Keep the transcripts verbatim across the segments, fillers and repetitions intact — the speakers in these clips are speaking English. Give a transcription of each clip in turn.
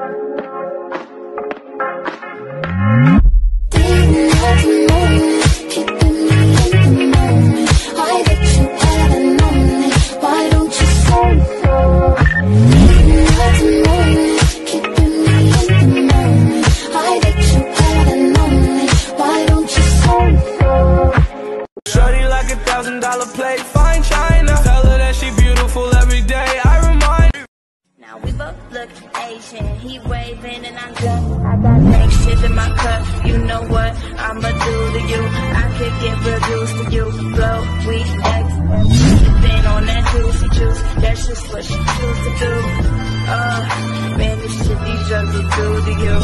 Play fine china. Tell her that she beautiful every day. I remind her. Now we both look Asian. He waving and I'm good. I got next shit in my cup. You know what I'ma do to you? I could get real juice for you. Blow, we X. Been on that juicy juice. That's just what she choose to do. Uh, man, this shit these drugs will do to you.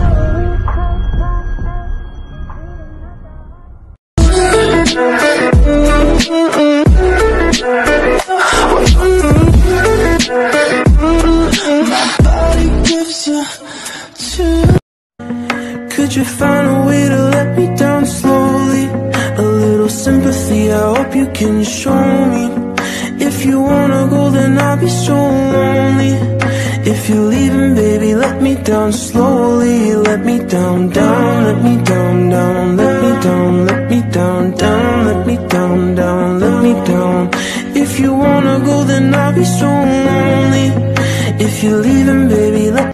Could you find a way to let me down slowly? A little sympathy, I hope you can show me. If you wanna go, then I'll be so lonely. If you're leaving, baby, let me down slowly. Let me down, down, let me down, down. Let me down, let me down, down. Let me down, down, let me down. If you wanna go, then I'll be so lonely. If you're leaving, baby, let me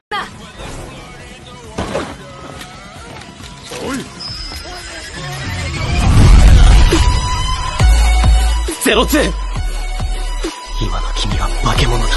ゼロツー、今の君は化け物だ。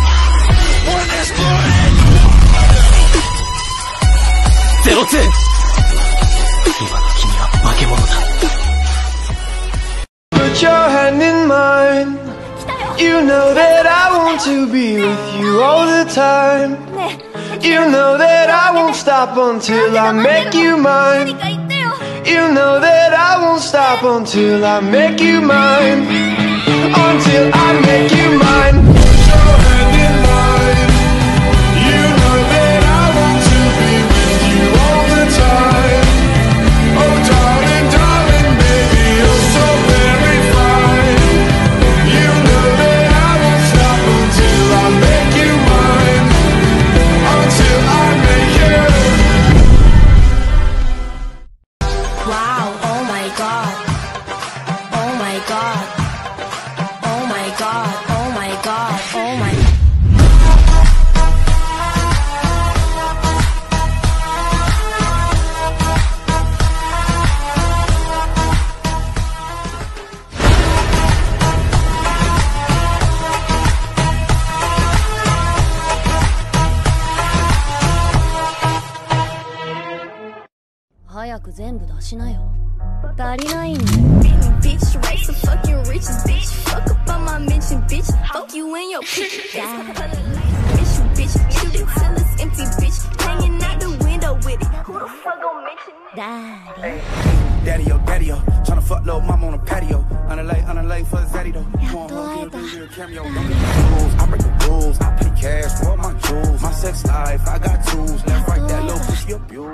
ゼロツー、今の君は化け物だ。Put your hand in mine. You know that I want to be with you all the time. You know that I won't stop until I make you mine. You know that I won't stop until I make you mine. Until I make you mine. Put your hand in mine. You know that I want to be with you all the time. Oh darling, darling, baby, you're so very fine. You know that I won't stop until I make you mine. Until I make you. Wow, oh my god. Oh my god. Oh my god, oh my god, oh my. Bitch, race some fucking riches, bitch. Fuck up on my mention, bitch. Fuck you in your picture. Bitch, you bitch. Shoot it till it's empty, bitch. Hanging out the window with it. Who the fuck gon' mention it? Daddy. Daddy-o, daddy-o. Tryna fuck little mama on a patio. On a late, on a late for Zaddy though. I break the rules. I pay cash for my jewels. My sex life, I got tools. Left, right, that little pussy up, you.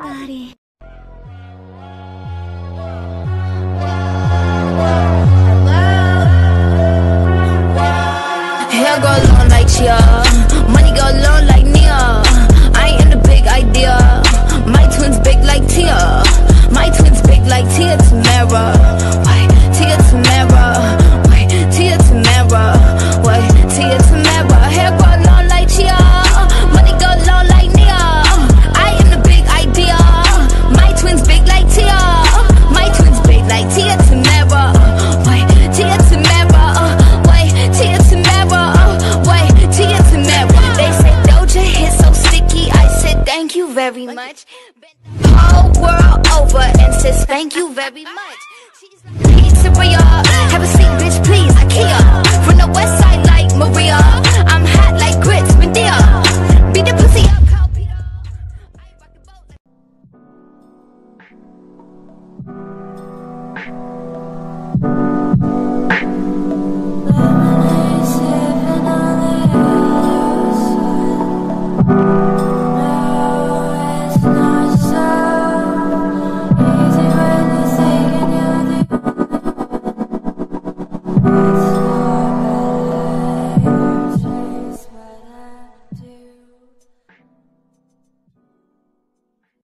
Hair go long like Chia, money go long like Nia. I ain't in the big idea. My twins big like Tia. My twins big like Tia Tamara. Wait, Tia Tamara. Wait, Tia Tamara. Wait, Tia Tamara. Hair go long like Chia, money go long like Nia. I am the big idea. My twins big like Tia. My twins big like Tia Tamara. Wait, Tia Tamara. Wait, Tia Tamara. Wait, Tia Tamara. They say Doja hit so sticky. I said thank you very much. Whole world over and says thank you very much. She's like pizzeria. Have a seat, bitch, please. IKEA. From the west side like Maria. I'm hot like grits, Medea. Beat the pussy up, Carl Peter. I rock the boat like.